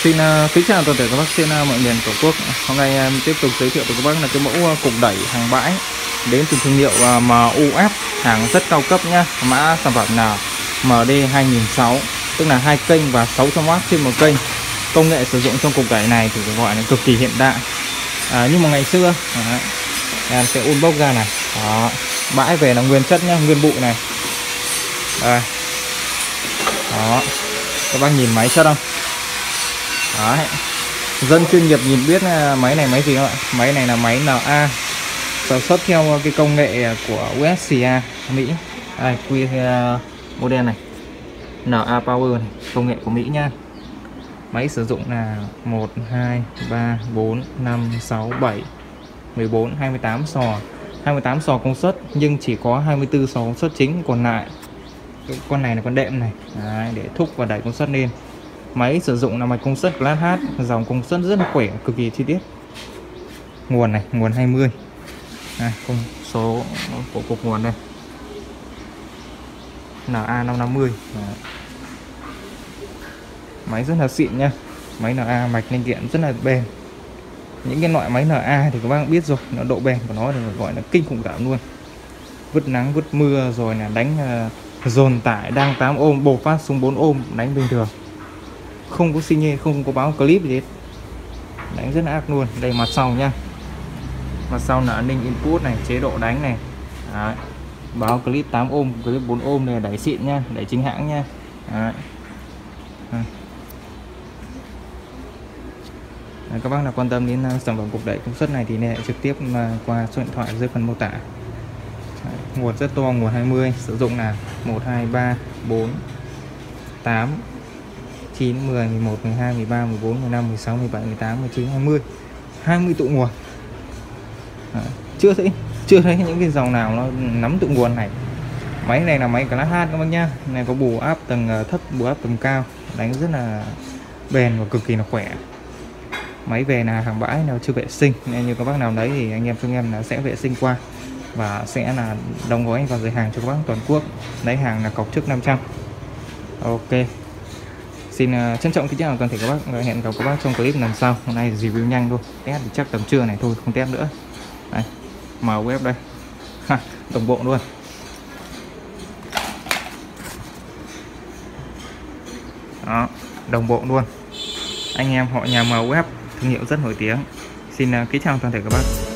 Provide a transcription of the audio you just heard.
Xin kính chào toàn thể các bác trên mọi miền tổ quốc. Hôm nay em tiếp tục giới thiệu với các bác là cái mẫu cục đẩy hàng bãi đến từ thương hiệu MUF, hàng rất cao cấp nhá. Mã sản phẩm là MD 2006, tức là 2 kênh và 600W trên một kênh. Công nghệ sử dụng trong cục đẩy này thì gọi là cực kỳ hiện đại. Nhưng mà ngày xưa em sẽ unbox ra này. Đó, bãi về là nguyên chất nhá, nguyên bụi này. Đây. Đó, các bác nhìn máy chất không? Đấy. Dân chuyên nghiệp nhìn biết máy này máy gì các bạn. Máy này là máy NA, sản xuất theo cái công nghệ của USCA Mỹ. Đây, model này NA Power này, công nghệ của Mỹ nha. Máy sử dụng là 1, 2, 3, 4, 5, 6, 7, 14, 28 sò. 28 sò công suất nhưng chỉ có 24 sò công suất chính, còn lại con này là con đệm này. Đấy, để thúc và đẩy công suất lên. Máy sử dụng là mạch công suất Class H, dòng công suất rất là khỏe, cực kỳ chi tiết. Nguồn này, nguồn 20. Đây, công số của cục nguồn đây. NA550. Máy rất là xịn nha. Máy NA mạch linh kiện rất là bền. Những cái loại máy NA thì các bác biết rồi, nó độ bền của nó thì gọi là kinh khủng cảm luôn. Vứt nắng, vứt mưa rồi là đánh dồn tải đang 8 ôm bộc phát xuống 4 ôm đánh bình thường. Không có xi nhê, không có báo clip gì hết. Đánh rất là ác luôn. Đây mặt sau nhá. Mặt sau là an ninh input này, chế độ đánh này. Đấy. Báo clip 8 ôm, clip 4 ôm này, đẩy xịn nha, đẩy chính hãng nha. Đấy. Đấy, các bác nào quan tâm đến sản phẩm cục đẩy công suất này thì liên hệ trực tiếp qua số điện thoại dưới phần mô tả. Đấy. Nguồn rất to, nguồn 20, sử dụng là 1, 2, 3, 4, 8, 9, 10, 11, 12, 13, 14, 15, 16, 17, 18, 19, 20. 20 tụ nguồn. Đấy. Chưa thấy những cái dòng nào nó nắm tụ nguồn này. Máy này là máy Class H các bác nhá. Này có bù áp tầng thấp, bù áp tầng cao, đánh rất là bền và cực kỳ là khỏe. Máy về là hàng bãi nào chưa vệ sinh, nên như các bác nào đấy thì anh em chúng em là sẽ vệ sinh qua và sẽ là đóng gói vào giới hàng cho các bác toàn quốc. Lấy hàng là cọc trước 500. Ok. Xin trân trọng kính chào toàn thể các bác. Hẹn gặp các bác trong clip lần sau. Hôm nay review nhanh thôi. Test thì chắc tầm trưa này thôi, không test nữa. Đây, MUF đây. Đồng bộ luôn. Đó, đồng bộ luôn. Anh em họ nhà MUF, thương hiệu rất nổi tiếng. Xin kính chào toàn thể các bác.